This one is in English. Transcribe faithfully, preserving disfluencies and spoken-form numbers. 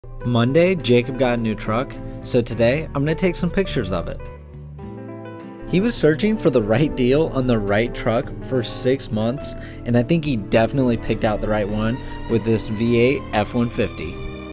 Monday, Jacob got a new truck, so today I'm going to take some pictures of it. He was searching for the right deal on the right truck for six months, and I think he definitely picked out the right one with this V eight F one fifty.